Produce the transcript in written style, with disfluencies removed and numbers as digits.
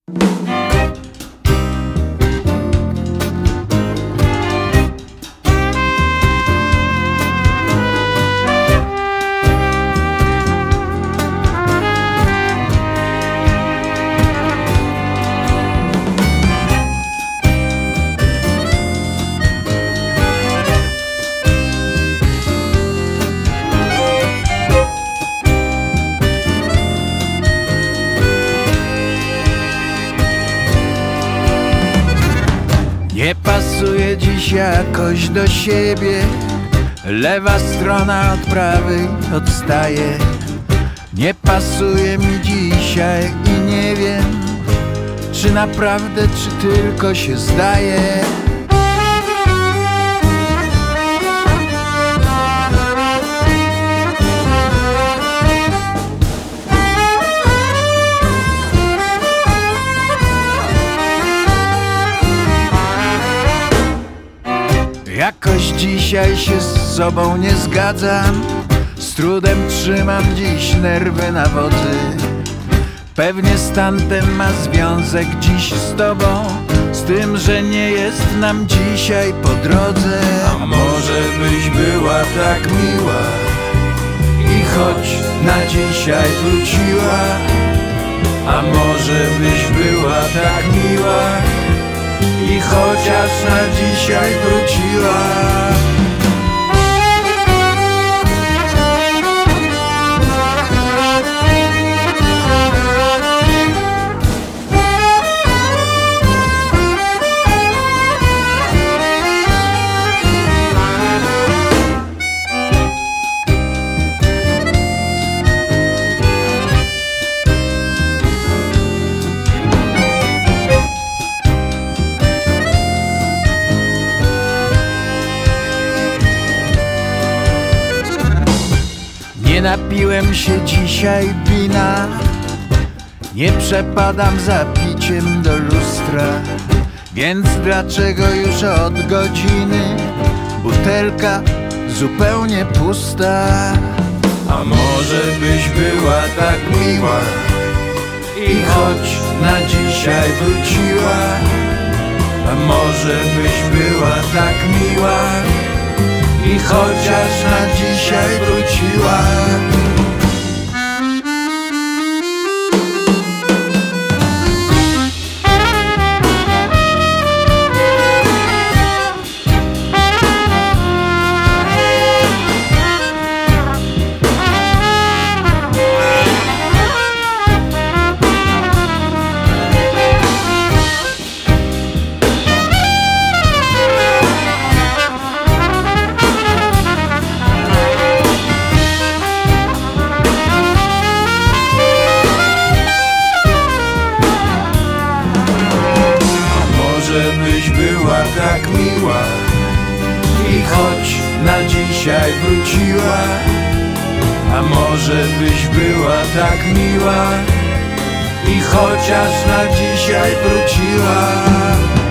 Nie pasuje dziś jakoś do siebie, lewa strona od prawej odstaje. Nie pasuje mi dzisiaj i nie wiem, czy naprawdę, czy tylko się zdaje. Jakoś dzisiaj się z sobą nie zgadzam, z trudem trzymam dziś nerwy na wodzy. Pewnie z tamtym ma związek dziś z tobą, z tym, że nie jest nam dzisiaj po drodze. A może byś była tak miła i choć na dzisiaj wróciła. A może byś była tak miła i chociaż na dzisiaj wróciła. Nie napiłem się dzisiaj wina, nie przepadam za piciem do lustra. Więc dlaczego już od godziny butelka zupełnie pusta? A może byś była tak miła i choć na dzisiaj wróciła. A może byś była tak miła i chociaż na dzisiaj wróciła. Byś była tak miła i choć na dzisiaj wróciła. A może byś była tak miła i chociaż na dzisiaj wróciła.